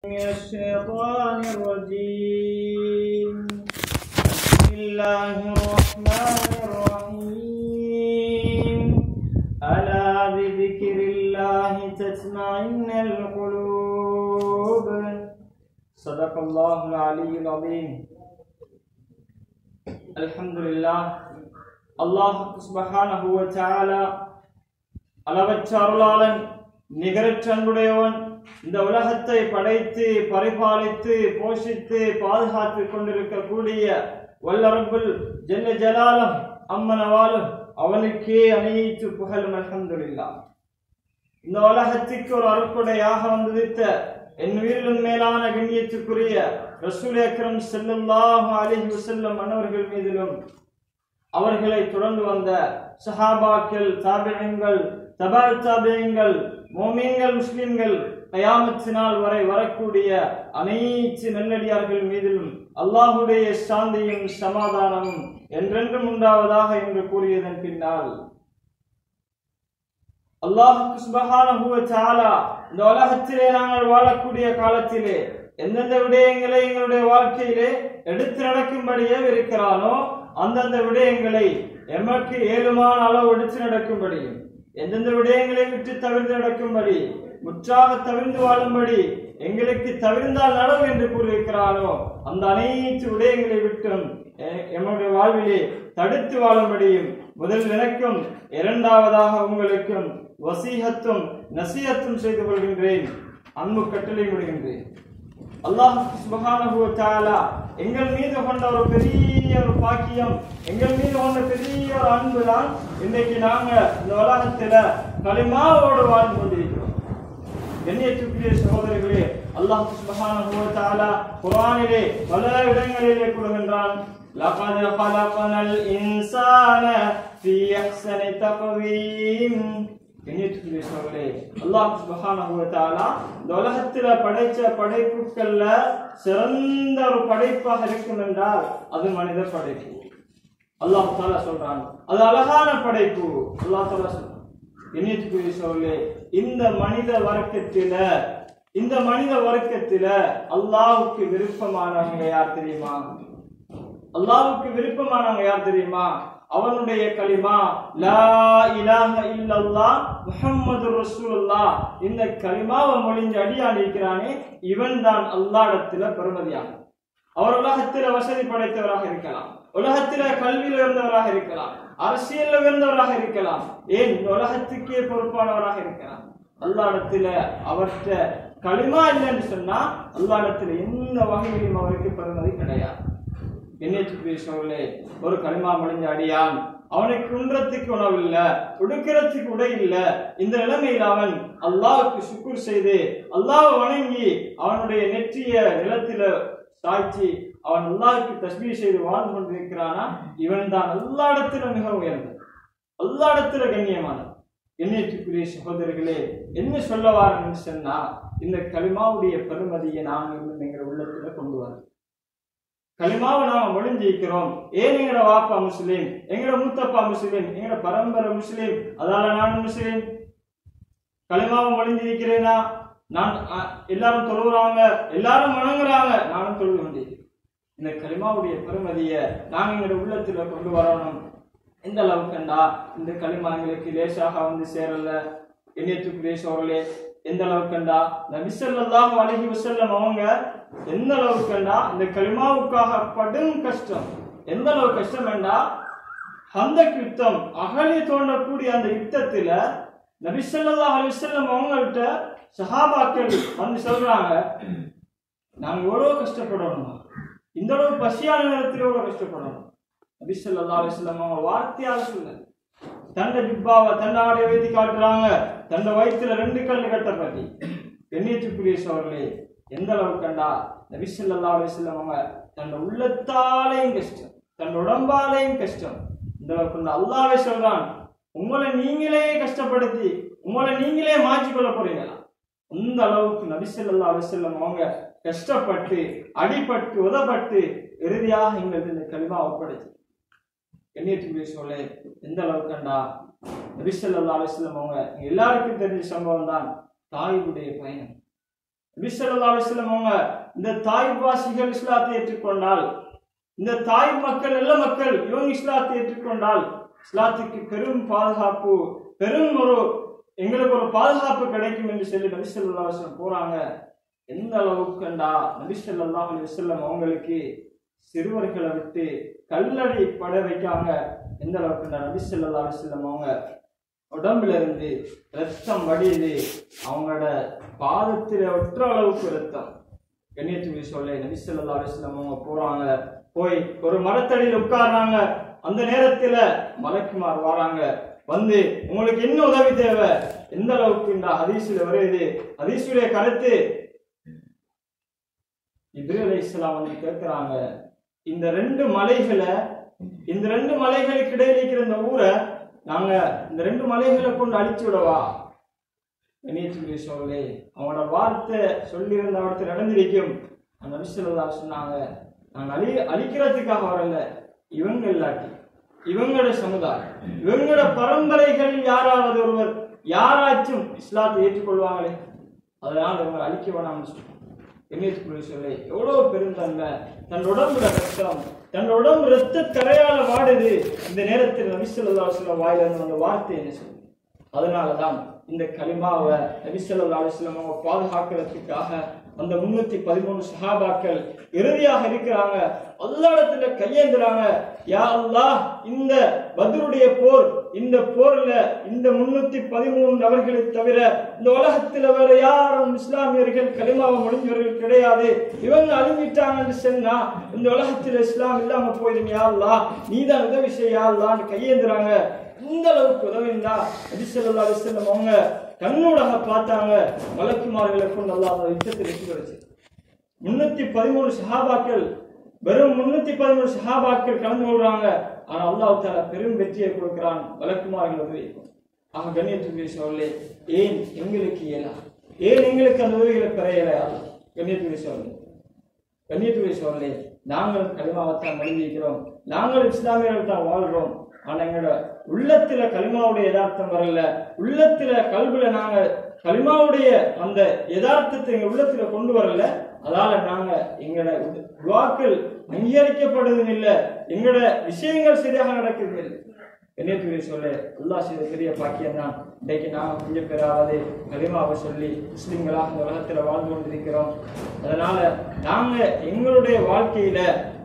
من الشيطان الرجيم. بسم الله الرحمن الرحيم. ألا بذكر الله تطمئن القلوب. صدق الله العلي العظيم. الحمد لله. அல்லாஹ் சுப்ஹானஹு வ தஆலா அளவற்ற அருளாளன் நிகரற்ற அன்புடையவன், இந்த உலகத்தை படைத்து பரிபாலித்து போஷித்து பாதுகாத்து கொண்டிருக்கக்கூடிய வல்ல ரப்புல் ஜல்ல ஜலாலுஹு அம்மனவாலும் அவனுக்கே அனைத்து புகழும். அல்ஹம்துலில்லாஹ். இந்த உலகத்திற்கு ஒரு அருட்கொடையாக வந்துவித்த என் உயிரிலும் மேலான கண்ணியத்துக்குரிய ரசூல் அக்ரம் ஸல்லல்லாஹு அலைஹி வஸல்லம் அன்னவர்கள் மீதிலும் அவர்களை தொடர்ந்து வந்த சஹாபாக்கள், தாபிஈன்கள், தபா தாபிஈன்கள், முஃமின்கள், முஸ்லிம்கள், கயாமத் நாள் வரை வரக்கூடிய அனைத்து நல்லடியார்கள் மீதிலும் அல்லாஹ்வுடைய சாந்தியும் சமாதானமும் என்றென்றும் உண்டாவதாக என்று கூறியதன் பின்னால், அல்லாஹ் சுப்ஹானஹு வ தஆலா இந்த உலகத்திலே நாங்கள் வாழக்கூடிய காலத்திலே எந்தெந்த விடயங்களை எங்களுடைய வாழ்க்கையிலே எடுத்து நடக்கும்படியே இருக்கிறானோ அந்தந்த விடயங்களை எமக்கு ஏழுமான அளவு எடுத்து நடக்கும்படியும், எந்தெந்த விடயங்களை விட்டு தவிர்த்து நடக்கும்படி, முற்றாக தவிர்த்து வாழும்படி எங்களுக்கு தவிர்ந்தால் நடவு என்று கூறியிருக்கிறானோ அந்த அனைத்து விடயங்களை விட்டும் எம்முடைய வாழ்விலே தடுத்து வாழும்படியும் முதல் எனக்கும் இரண்டாவதாக உங்களுக்கும் வசீஹத்தும் நசீஹத்தும் செய்து கொள்கின்றேன், அன்பு கட்டளை விடுகின்றேன். அல்லாஹ் சுப்ஹானஹு வ தஆலா எங்கள் மீது கொண்ட ஒரு பெரிய ஒரு பாக்கியம், எங்கள் மீது கொண்ட பெரிய ஒரு அன்பு தான் இன்றைக்கு நாங்க இந்த உலகத்துல கலிமாவோடு வாழ்ந்து கொண்டிருக்கிறோம். கண்ணியத்துக்குரிய சகோதரர்களே, அல்லாஹ் சுப்ஹானஹு வ தஆலா குர்ஆனிலே பல இடங்களிலே கூறுகின்றான், லகத் خلقنا الانسان في احسن تقويم. கண்ணியத்துக்குரிய சகோதரர்களே, அல்லாஹ் சுப்ஹானஹு வ தஆலா இந்த உலகத்துல படைச்ச படைப்புகள்ல சிறந்த ஒரு படைப்பாக இருக்கும் என்றால் அது மனித படைப்பு. அல்லாஹ் தஆலா சொல்றான், அது அழகான படைப்பு. அல்லாஹ் தஆலா சொல்றான். கண்ணியத்துக்குரிய சகோதரர்களே, இந்த மனித வர்க்கத்தில அல்லாஹ்வுக்கு விருப்பமானவங்க யார் தெரியுமா? அல்லாஹ்வுக்கு விருப்பமானவங்க யார் தெரியுமா? அவனுடைய கலிமா லா இலாஹ இல்லல்லாஹ் முஹம்மதுர் ரசூலுல்லாஹ், இந்த கலிமாவை மொழிஞ்சு அடியான் இருக்கிறானே இவன் தான் அல்லாஹ்விடத்தில பெருமதியானவன். அவர் உலகத்தில வசதி படைத்தவராக இருக்கலாம், உலகத்தில கல்வியில் உயர்ந்தவராக இருக்கலாம், அரசியல் உயர்ந்தவராக இருக்கலாம், ஏன் இந்த உலகத்துக்கே பொறுப்பானவராக இருக்கலாம். அல்லாஹ்விடத்தில அவர்கிட்ட கலிமா இல்லைன்னு சொன்னா அல்லாஹ்விடத்தில எந்த வகையிலும் அவருக்கு பெருமதி கிடையாது. கண்ணியத்துக்குரிய சகோதரர்களே, ஒரு கலிமா மொழிஞ்ச அடியான் அவனுக்கு உண்றதுக்கு உணவு இல்ல, உடுக்கிறதுக்கு உடை இல்ல, இந்த நிலைமையில் அவன் அல்லாஹ்வுக்கு சுக்ர் செய்து அல்லாஹ்வை வணங்கி அவனுடைய நெற்றிய நிலத்தில சாய்ச்சி அவன் அல்லாஹ்வுக்கு தஸ்பீஹ் செய்து வாழ்ந்து கொண்டிருக்கிறானா இவன் தான் அல்லாஹ்விடத்தில மிக உயர்ந்தவன், அல்லாஹ்விடத்தில கண்ணியமானவன். கண்ணியத்துக்குரிய சகோதரர்களே, என்ன சொல்ல வாரன்னு சொன்னா, இந்த கலிமாவுடைய பெருமதியை நாங்கள் எங்கள் உள்ளத்துல கொண்டு வரோம். கலிமாவை நாம மொழிஞ்சிருக்கிறோம். ஏன் எங்கட வாப்பா முஸ்லீம், எங்கட மூத்தப்பா முஸ்லீம், எங்கட பரம்பரை முஸ்லீம், அதால நான் முஸ்லீம். கலிமாவை மொழிஞ்சிருக்கிறேனா, நான் எல்லாரும் தொழுகிறாங்க, எல்லாரும் வணங்குறாங்க, நானும் தொழுது கொண்டிருக்கிறேன். இந்த கலிமாவுடைய பெருமதியை நாங்க எங்கட உள்ளத்துல கொண்டு வரணும். எந்த அளவுக்குண்டா இந்த கலிமா எங்களுக்கு லேசாக வந்து சேரல. கண்ணியத்துக்குரிய சகோதரர்களே, எந்த அளவுக்குண்டா நபி ஸல்லல்லாஹு அலைஹி வஸல்லம் அவங்க எந்த அளவுக்குண்டா இந்த கலிமாவுக்காக படும் கஷ்டம், எந்த அளவு கஷ்டம் என்றா ஹந்தக் யுத்தம் அகழி தோண்டக்கூடிய அந்த யுத்தத்துல நபி ஸல்லல்லாஹு அலைஹி வஸல்லம் அவங்கள்ட்ட சஹாபாக்கள் வந்து சொல்றாங்க, நாங்க எவ்வளவு கஷ்டப்படணுமா, இந்த அளவு பசியான நேரத்தில் எவ்வளவு கஷ்டப்படணும். நபி ஸல்லல்லாஹு அலைஹி வஸல்லம் அவங்க வார்த்தையால சொல்ல தண்ட ஜிப்பாவை தண்ட ஆடைய வைத்து காட்டுறாங்க, தண்ட வயிற்றுல 2 கல் கட்டப்பட்டி. கண்ணியத்துக்குரிய சகோதரர்களே, எந்த அளவுக்கு கண்டா நபி ஸல்லல்லாஹு அலைஹி வஸல்லம் அவங்க தன் உள்ளத்தாலேயும் கஷ்டம், தன் உடம்பாலேயும் கஷ்டம். இந்த அளவுக்கு அல்லாஹ்வே சொல்றான், உங்களை நீங்களே கஷ்டப்படுத்தி உங்களை நீங்களே மாற்றிக்கொள்ள போறீங்களா? இந்த அளவுக்கு நபி ஸல்லல்லாஹு அலைஹி வஸல்லம் அவங்க கஷ்டப்பட்டு அடிபட்டு உதப்பட்டு இறுதியாக எங்களுக்கு இந்த கலிமா ஒப்படைச்சு. கண்ணியத்துக்குரிய சகோதரர்களே, எந்த அளவுக்கு கண்டா நபி ஸல்லல்லாஹு அலைஹி வஸல்லம் அவங்க எல்லாருக்கும் தெரிஞ்ச சம்பவம் தான் தாயுடைய பயணம். நபி ஸல்லல்லாஹு அலைஹி வஸல்லம் அவங்க இந்த தாய்வாசிகள் இஸ்லாத்தை ஏற்றுக்கொண்டால், இந்த தாய் மக்கள் நல்ல மக்கள் இவங்க இஸ்லாத்தை ஏற்றுக்கொண்டால் இஸ்லாத்துக்கு பெரும் பாதுகாப்பு, பெரும் எங்களுக்கு ஒரு பாதுகாப்பு கிடைக்கும் என்று சொல்லி நபி ஸல்லல்லாஹு அலைஹி வஸல்லம் போறாங்க. எந்த அளவுக்குண்டா நபி ஸல்லல்லாஹு அலைஹி வஸல்லம் அவங்களுக்கு சிறுவர்களை விட்டு கல்லடி பட வைக்காங்க. எந்த அளவுக்குண்டா நபி ஸல்லல்லாஹு அலைஹி வஸல்லம் அவங்க உடம்புல இருந்து ரத்தம் வடியுது, அவங்களோட பாதத்தில ஒற்ற அளவுக்கு ரத்தம். கண்ணியத்துக்கு சொல்ல நபி ஸல்லல்லாஹு அலைஹி வஸல்லம் அவங்க போறாங்க, போய் ஒரு மரத்தடியில் உட்கார்றாங்க. அந்த நேரத்துல மலக்குமார் வராங்க, வந்து உங்களுக்கு என்ன உதவி தேவை? எந்த அளவுக்கு இந்த ஹதீஸ்ல வருது, ஹதீஸுடைய கருத்து இப்ராஹீம் அலைஹிஸ்ஸலாம் வந்து கேட்கிறாங்க, இந்த ரெண்டு மலைகளுக்கு இடையில இருக்கிற இந்த ஊரை நாங்க இந்த ரெண்டு மலைகளை கொண்டு அழிச்சு விடவா? சொல்லி அவனோட வார்த்தை சொல்லியிருந்த வார்த்தை நடந்திருக்கும். அந்த நபி ஸல்லல்லாஹு அலைஹி சொன்னாங்க, நாங்க அழிக்கிறதுக்காக வரல, இவங்க இல்லாட்டி இவங்களோட சமுதாயம், இவங்களோட பரம்பரைகளில் யாராவது ஒருவர் யாராச்சும் இஸ்லாத்தை ஏற்றுக்கொள்வாங்களே, அதனால் இவங்க அழிக்க வேணாம்னு சொல்லுவாங்க. சொல்லி எவ்வளவு பெருந்தன்மை, தன் உடம்புல ரத்தம், தன் உடம்பு ரத்த கரையால வாடுது. இந்த நேரத்தில் நபி ஸல்லல்லாஹு அலைஹி வஸல்லம் வாயிலிருந்து அந்த வார்த்தை என்ன சொல்லுது? அதனாலதான் இந்த கலிமாவை நபி ஸல்லல்லாஹு அலைஹி வஸல்லம் அவங்க பாதுகாக்கிறதுக்காக அந்த 313 சஹாபாக்கள் இறுதியாக இருக்கிறாங்க. அல்லாஹ்விடத்துல கையேந்துறாங்க, யா அல்லாஹ், இந்த பத்ருடைய போர், இந்த போர்ல இந்த 313 நபர்களை தவிர இந்த உலகத்துல வேற யாரும் இஸ்லாமியர்கள் கலிமாவை முடிஞ்சவர்கள் கிடையாது, இவங்க அழிஞ்சிட்டாங்கன்னு சொன்னா இந்த உலகத்துல இஸ்லாம் இல்லாம போயிடும், யா அல்லாஹ் நீதான் உதவி செய்ய யா அல்லாஹ்னு கையேந்துறாங்க. இந்த அளவுக்கு உதவிந்தா நபி ஸல்லல்லாஹு அலைஹி வஸல்லம் அவங்க கண்ணூடாக பார்த்தாங்க. மலக்குமார்களை கொண்டு அல்லாஹ் யுத்தத்தை வெற்றி பெறுச்சு. 313 சஹாபாக்கள், வெறும் 313 சஹாபாக்கள் கலந்து கொள்றாங்க. ஆனா அல்லாஹ் தஆலா பெரும் வெற்றியை கொடுக்கிறான் மலக்குமார்கள் உதவிக்கும். ஆக கண்ணியத்துக்குரிய சகோதரர்களே, ஏன் எங்களுக்கு இயலா, ஏன் எங்களுக்கு அந்த உதவிகளை பெற இயலா? கண்ணியத்துக்குரிய சகோதரர்களே, நாங்கள் கலிமாவைத்தான் மொழிகிறோம், நாங்கள் இஸ்லாமியர்கள் தான் வாழ்றோம். ஆனா எங்களோட உள்ளத்துல கலிமாவுடைய யதார்த்தம் வரல, உள்ளத்துல கல்வில நாங்க கலிமாவுடைய அந்த யதார்த்தத்தை எங்க உள்ளத்துல கொண்டு வரல. அதால நாங்க எங்களோட துஆக்கள் அங்கீகரிக்கப்படுவதும் இல்லை, எங்களோட விஷயங்கள் சரியாக நடக்குது இல்லை. என்னைக்குரிய சொல்ல அல்லாஹ் செய்த பெரிய பாக்கியம் தான் இன்றைக்கு நாங்கள் கொஞ்சம் பேராவது கலிமாவை சொல்லி முஸ்லிம்களாக இந்த உலகத்துல வாழ்ந்து கொண்டிருக்கிறோம். அதனால நாங்க எங்களுடைய வாழ்க்கையில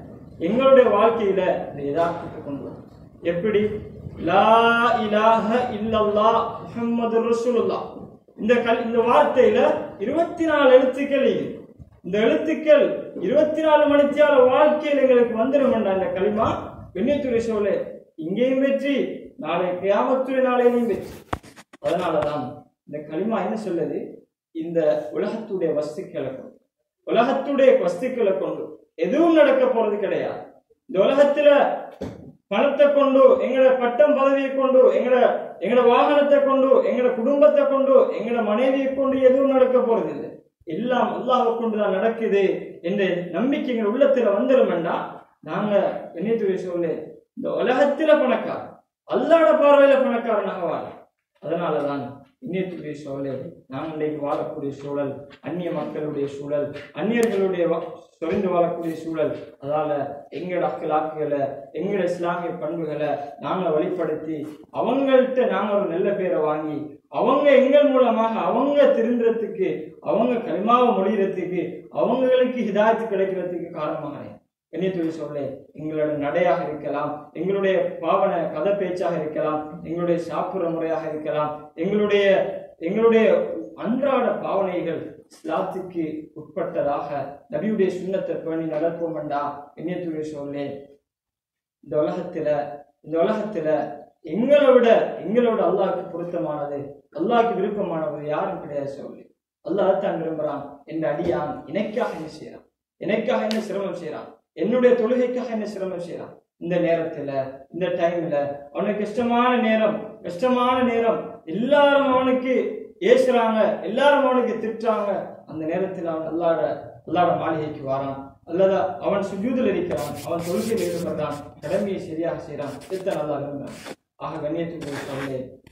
இந்த யதார்த்தத்தை கொண்டு வரோம். எப்படி? லா இலாஹ இல்லல்லாஹ் முஹம்மதுர் ரசூலுல்லாஹ், இந்த வார்த்தையில 24 எழுத்துக்கள். இந்த எழுத்துக்கள் 24 மணித்தியால வாழ்க்கையில் எங்களுக்கு வந்துடும். இந்த கலிமா கண்ணியத்துடைய சோழே இங்கேயும் வெற்றி, நாளை கியாமத்துடைய நாளையிலும் வெற்றி. அதனாலதான் இந்த கலிமா என்ன சொல்லுது? இந்த உலகத்துடைய வஸ்துக்களை கொண்டு எதுவும் நடக்க போறது கிடையாது. இந்த உலகத்துல பணத்தை கொண்டு, எங்களோட பட்டம் பதவியை கொண்டு, எங்களோட வாகனத்தை கொண்டு, எங்களோட குடும்பத்தை கொண்டு, எங்களோட மனைவியை கொண்டு எதுவும் நடக்க போறது இல்லை. எல்லாம் அல்லாஹ்வை கொண்டுதான் நடக்குது என்ற நம்பிக்கை எங்க உள்ளத்துல வந்துடும்னா நாங்க என்னைத்துடைய சொல்ல இந்த உலகத்துல பணக்கார, அல்லாஹ்வோட பார்வையில பணக்காரனாக வாழ. அதனாலதான் இன்னைய சூழல் நாங்கள் இன்றைக்கு வாழக்கூடிய சூழல் அந்நிய மக்களுடைய சூழல், அந்நியர்களுடைய சொரிந்து வாழக்கூடிய சூழல். அதால எங்களோட அக்கலாக்குகளை, எங்களோட இஸ்லாமிய பண்புகளை நாங்கள் வெளிப்படுத்தி அவங்கள்ட்ட நாங்கள் ஒரு நல்ல பேரை வாங்கி அவங்க எங்கள் மூலமாக அவங்க திருந்துறதுக்கு, அவங்க கலிமாவை மொழிகிறதுக்கு, அவங்களுக்கு ஹிதாயத்து கிடைக்கிறதுக்கு காரணமாக கண்ணியத்துடைய சொல்ல எங்களோட நடையாக இருக்கலாம், எங்களுடைய பாவன கதை பேச்சாக இருக்கலாம், எங்களுடைய சாப்பிடுற முறையாக இருக்கலாம், எங்களுடைய அன்றாட பாவனைகள் இஸ்லாத்துக்கு உட்பட்டதாக நபியுடைய சுன்னத்தை பேணி நடப்போம் என்றா கண்ணியத்துடைய சொல்ல இந்த உலகத்துல எங்களோட அல்லாஹ்க்கு பொருத்தமானது, அல்லாஹ்க்கு விருப்பமானது யாரும் கிடையாது. சொல்லி அல்லாஹ் தான் விரும்புறான். என்ற அடியான் எனக்காக என்ன செய்யறான், எனக்காக என்ன சிரமம் செய்யறான், என்னுடைய தொழுகைக்காக என்ன சிரமம் செய்யறான். இந்த நேரத்துல, இந்த டைம்ல அவனுக்கு கஷ்டமான நேரம், எல்லாரும் அவனுக்கு ஏசுறாங்க, எல்லாரும் அவனுக்கு திட்டுறாங்க. அந்த நேரத்தில் அவன் அல்லாஹ்வோட மாளிகைக்கு வாரான், அல்லது அவன் சுஜூதில் இருக்கிறான், அவன் தொழுகையில் ஈடுபடுறான், கடமையை சரியாக செய்யறான். இதான் அல்லாஹ் விரும்புறான். ஆக கண்ணியத்துக்குரிய சொல்லே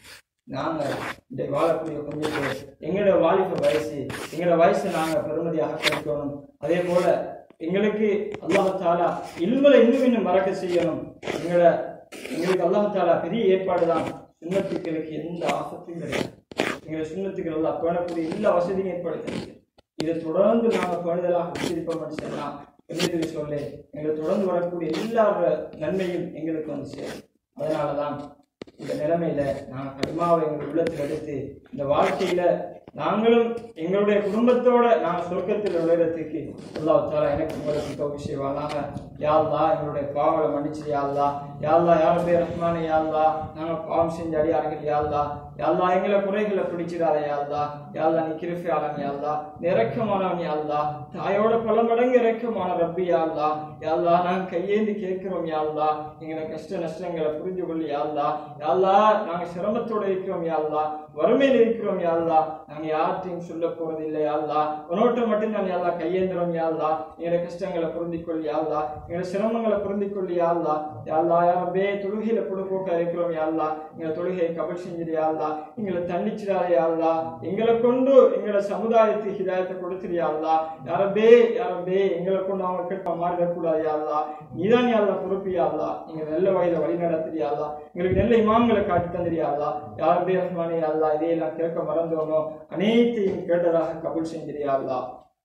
நாங்கள் இந்த வாழக்கூடிய கொஞ்சம் பேர் எங்களோட வாலிப வயசு, எங்களோட வயசை நாங்கள் பெருமதியாக கழிக்கணும். அதே போல எங்களுக்கு அல்லாஹ் தாலா இல்முல இன்னும் மறக்க செய்யணும். எங்களுக்கு அல்லாஹ் தாலா பெரிய ஏற்பாடு தான். சுன்னத்துக்களுக்கு எந்த ஆபத்தும் கிடையாது. எங்களை சுன்னத்துக்கள் எல்லாம் பேணக்கூடிய எல்லா வசதியும் ஏற்படுத்தி இதை தொடர்ந்து நாங்கள் பேணுதலாக உச்சரிப்போம் செய்யலாம். என்று சொல்ல எங்களை தொடர்ந்து வரக்கூடிய எல்லா நன்மையும் எங்களுக்கு வந்து சேரும். அதனாலதான் இந்த நிலைமையில நாங்கள் கடிமாவை எங்கள் உள்ளத்தில் எடுத்து இந்த வாழ்க்கையில நாங்களும் எங்களுடைய குடும்பத்தோட நாங்கள் சொர்க்கத்தில் நுழைறதுக்கு அல்லாஹ் தஆலா எனக்கு உங்களுக்கு தௌஃபீக் செய்வானாக. யா அல்லாஹ் எங்களுடைய பாவங்களை மன்னிச்சு யா அல்லாஹ். யா அல்லாஹ் யா ரப்பே ரஹ்மானே யா அல்லாஹ் நாங்கள் பாவம் செஞ்ச அடியார்கள் யா அல்லாஹ். யா அல்லாஹ் எங்களை குறைகளை பிடிச்சிடாத யா அல்லாஹ். யா அல்லாஹ் நீ கிருபையாளன் யா அல்லாஹ், இரக்கமானவன் யா அல்லாஹ், தாயோட பல மடங்கு இரக்கமான ரப்பி யா அல்லாஹ். யா அல்லாஹ் நாங்கள் கையேந்தி கேட்கிறோம் யா அல்லாஹ், எங்களை கஷ்ட நஷ்டங்களை புரிஞ்சு கொள்ளு யா அல்லாஹ். யா அல்லாஹ் நாங்கள் சிரமத்தோட இருக்கிறோம் யா அல்லாஹ், வறுமையில் இருக்கிறோம் யா அல்லாஹ், நாங்கள் யார்ட்டையும் சொல்ல போறது இல்லை யா அல்லாஹ், உன்னோட்ட மட்டும் நான் யா அல்லாஹ் கையேந்திரோம் யா அல்லாஹ். எங்களை கஷ்டங்களை பொருந்திக்கொள் யா அல்லாஹ், எங்களை சிரமங்களை பொருந்திக்கொள் யா அல்லாஹ். யா அல்லாஹ் யா ரப்பே தொழுகையில பொடுபோக்கா இருக்கிறோம் யா அல்லாஹ், எங்களை தொழுகையை கபல் செஞ்சிரு யா அல்லாஹ், எங்களை தண்டிச்சிடாத யா அல்லாஹ், எங்களை கொண்டு எங்களை சமுதாயத்துக்கு ஹிதாயத்தை கொடுத்துரு யா அல்லாஹ். யா ரப்பே எங்களை கொண்டு அவங்க கிட்ட மாறிடக்கூடாது யா அல்லாஹ். நீதான் யா அல்லாஹ் பொறுப்பு யா அல்லாஹ், நீங்க நல்ல வகையில வழி நடத்துறியா அல்லாஹ், எங்களுக்கு நல்ல இமாம்களை காட்டி தந்துறியா அல்லாஹ். யா ரப்பே ரஹ்மானே யா அல்லாஹ் இதையெல்லாம் கேட்க மறந்தோமோ அனைத்தையும் கேட்டதாக கபூல் செஞ்சிரியா அல்லாஹ்.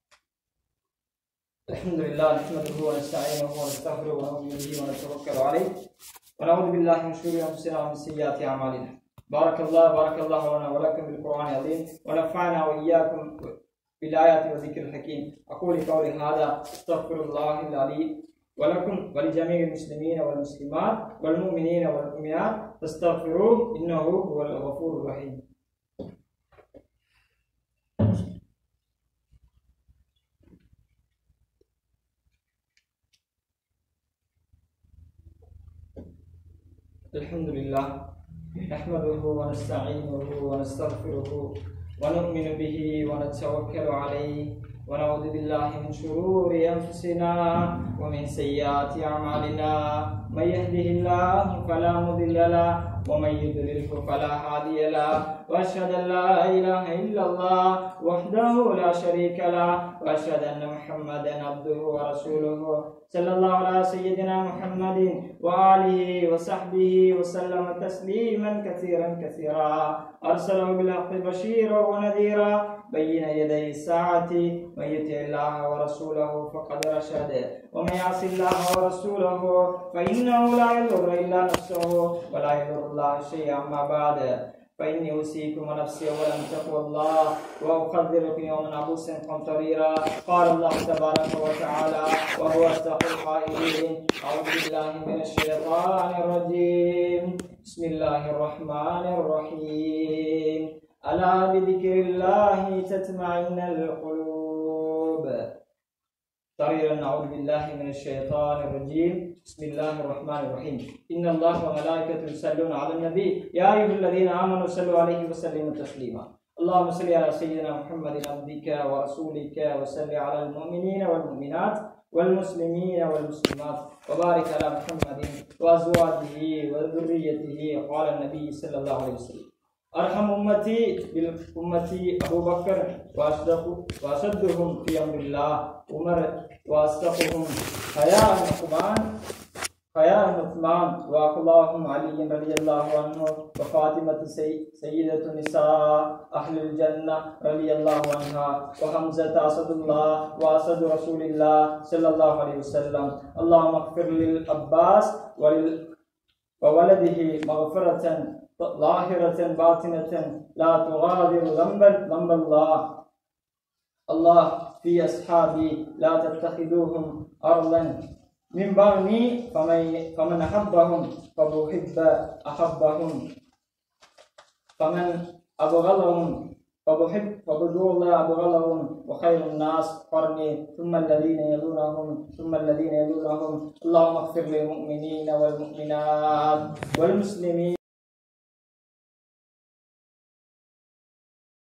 அல்ஹம்துலில்லாஹ் நஹ்மதுஹு வ நஸ்தஈனுஹு வ நஸ்தக்ஃபிருஹு வ நு'மினு பிஹி வ நதவக்கலு அலைஹி வ நஊது பில்லாஹி மின் ஷுரூரி அன்ஃபுஸினா வ மின் ஸய்யிஆத்தி அஅமாலினா. பாரக்கல்லாஹு லனா வ லக்கும் பில் குர்ஆனில் அஸீம் வ நஃபஅனா வ இய்யாக்கும் பில் ஆயாத்தி வ ஸிக்ரில் ஹகீம். அகூலு கௌலி ஹாதா அஸ்தக்ஃபிருல்லாஹில் அலீம் வ லக்கும் வ லிஜமீஇல் முஸ்லிமீன வல் முஸ்லிமாத் வல் முஃமினீன வல் முஃமினாத் ஃபஸ்தக்ஃபிரூஹு இன்னஹு ஹுவல் கஃபூருர் ரஹீம். الحمد لله نحمده ونستعينه ونستغفره ونؤمن به ونتوكل عليه ونعوذ بالله من شرور أنفسنا ومن سيئات أعمالنا. من يهده الله فلا مضل له ومن يضلله فلا هادي له. وأشهد أن لا إله إلا الله وحده لا شريك له وأشهد أن محمدا عبده ورسوله صلى الله على سيدنا محمد وآله وصحبه وسلم تسليما كثيرا أرسله بالحق بشيرا ونذيرا بين يدي الساعة. من يطع الله ورسوله فقد رشد ومن يعص الله ورسوله فإنه لا يضر إلا نفسه ولا يضر الله شيئا. أما بعد فإني أوصيكم ونفسي أولا بتقوى الله وأحذركم يوما عبوسا قمطريرا. قال الله تبارك وتعالى وهو أصدق القائلين أعوذ بالله من الشيطان الرجيم بسم الله الرحمن الرحيم ألا بذكر الله تطمئن القلوب. طريقا أعوذ بالله من الشيطان الرجيم بسم الله الرحمن الرحيم إن الله وملائكته يصلون على النبي يا أيها الذين آمنوا صلوا عليه وسلموا تسليما. اللهم صل على سيدنا محمد عبدك ورسولك وصل على المؤمنين والمؤمنات والمسلمين والمسلمات وبارك على محمد وأزواجه وذريته. قال النبي صلى الله عليه وسلم أرحم أمتي بالأمتي أبو بكر وأشدهم في أمر الله عمر وأصدقهم حياء عثمان وأخلاهم علي رضي الله عنه وفاطمة سيدة النساء أهل الجنة رضي الله عنها وحمزة أسد الله وأسد رسول الله صلى الله عليه وسلم. اللهم اغفر للعباس وولده مغفرة ظاهرة باطنة لا تغادر ذنب الله في أصحابي لا تتخذوهم أرضا من بعدي فمن أحبهم أحبهم فمن أبغضهم فبغضوا الله أبغضهم وخير الناس قرني ثم الذين يلونهم اللهم اغفر للمؤمنين والمؤمنات والمسلمين